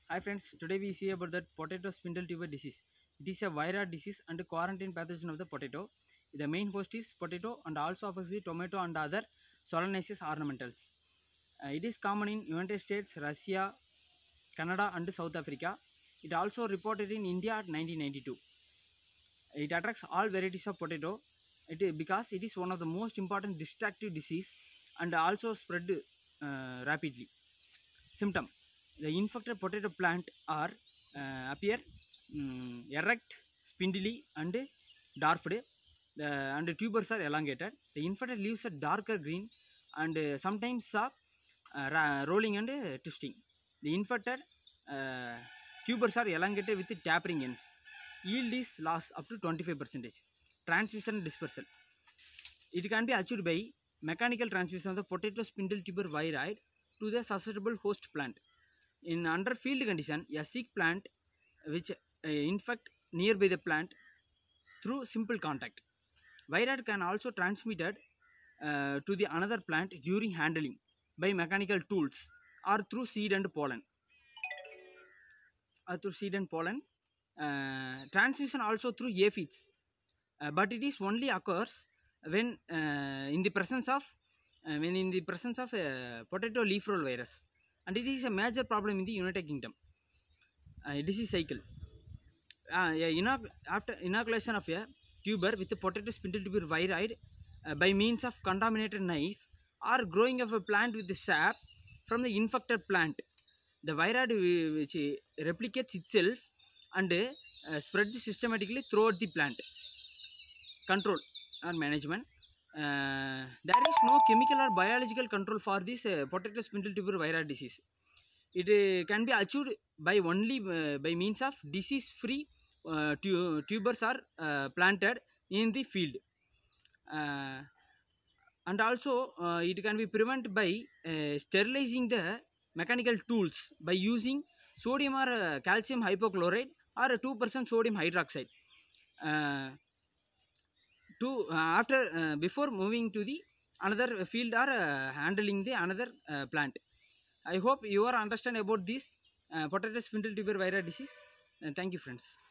Hi friends, today we see about that potato spindle tuber disease. It is a viral disease and quarantine pathogen of the potato. The main host is potato and also affects the tomato and other Solanaceous ornamentals. It is common in United States, Russia, Canada and South Africa. It also reported in India at 1992. It attracts all varieties of potato because it is one of the most important destructive disease and also spread rapidly. Symptom: the infected potato plant are appear erect, spindly and dwarfed, and the tubers are elongated. The infected leaves are darker green and sometimes rolling and twisting. The infected uh, tubers are elongated with tapering ends. Yield is lost up to 25%. Transmission and dispersal: it can be achieved by mechanical transmission of the potato spindle tuber viroid to the susceptible host plant. In under field condition, a sick plant which infect nearby the plant through simple contact. Viroid can also transmitted to the another plant during handling by mechanical tools or through seed and pollen. Transmission also through aphids, but it is only occurs when in the presence of potato leaf roll virus, and it is a major problem in the United Kingdom. Disease cycle: after inoculation of a tuber with a potato spindle tuber viroid by means of contaminated knife or growing of a plant with the sap from the infected plant, the viroid which replicates itself and spreads systematically throughout the plant. Control or management: there is no chemical or biological control for this potato spindle tuber viroid disease. It can be achieved by only by means of disease free tubers are planted in the field, uh, and also it can be prevented by sterilizing the mechanical tools by using sodium or calcium hypochlorite or 2% sodium hydroxide to after before moving to the another field or handling the another plant. I hope you are understand about this potato spindle tuber viroid disease. Thank you friends.